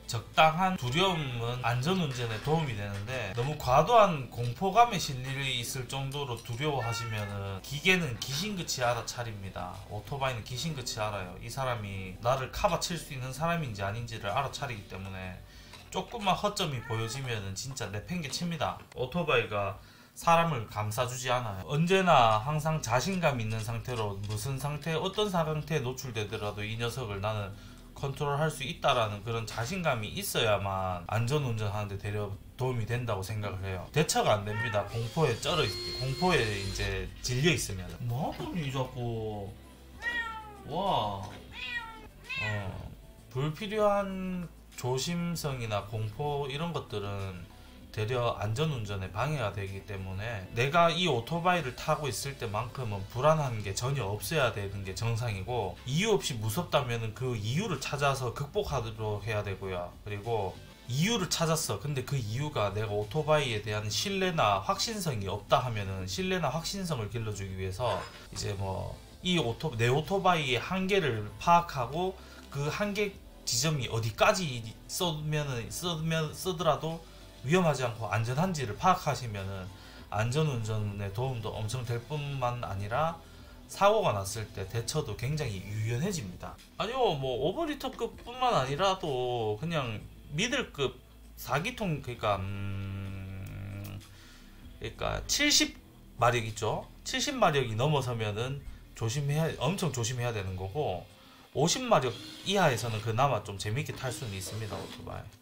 적당한 두려움은 안전운전에 도움이 되는데 너무 과도한 공포감에 실려 있을 정도로 두려워하시면은 기계는 귀신같이 알아차립니다. 오토바이는 귀신같이 알아요. 이 사람이 나를 카바칠 수 있는 사람인지 아닌지를 알아차리기 때문에 조금만 허점이 보여지면은 진짜 내팽개칩니다. 오토바이가 사람을 감싸주지 않아요. 언제나 항상 자신감 있는 상태로 무슨 상태, 어떤 상태에 노출되더라도 이 녀석을 나는 컨트롤할 수 있다라는 그런 자신감이 있어야만 안전운전 하는데 대려 도움이 된다고 생각을 해요. 대처가 안 됩니다. 공포에 공포에 이제 질려 있으면. 뭐하더니 자꾸 와. 불필요한 조심성이나 공포 이런 것들은 되려 안전운전에 방해가 되기 때문에 내가 이 오토바이를 타고 있을 때만큼은 불안한 게 전혀 없어야 되는 게 정상이고, 이유 없이 무섭다면 그 이유를 찾아서 극복하도록 해야 되고요. 그리고 이유를 찾았어. 근데 그 이유가 내가 오토바이에 대한 신뢰나 확신성이 없다 하면은 신뢰나 확신성을 길러주기 위해서 이제 뭐 내 오토바이의 한계를 파악하고 그 한계 지점이 어디까지 쓰더라도 위험하지 않고 안전한지를 파악하시면은 안전운전의 도움도 엄청 될 뿐만 아니라 사고가 났을 때 대처도 굉장히 유연해집니다. 아니요, 뭐 오버리터급 뿐만 아니라 또 그냥 미들급 4기통, 그러니까 70마력 있죠. 70마력이 넘어서면은 엄청 조심해야 되는 거고, 50마력 이하에서는 그나마 좀 재밌게 탈 수는 있습니다, 오토바이.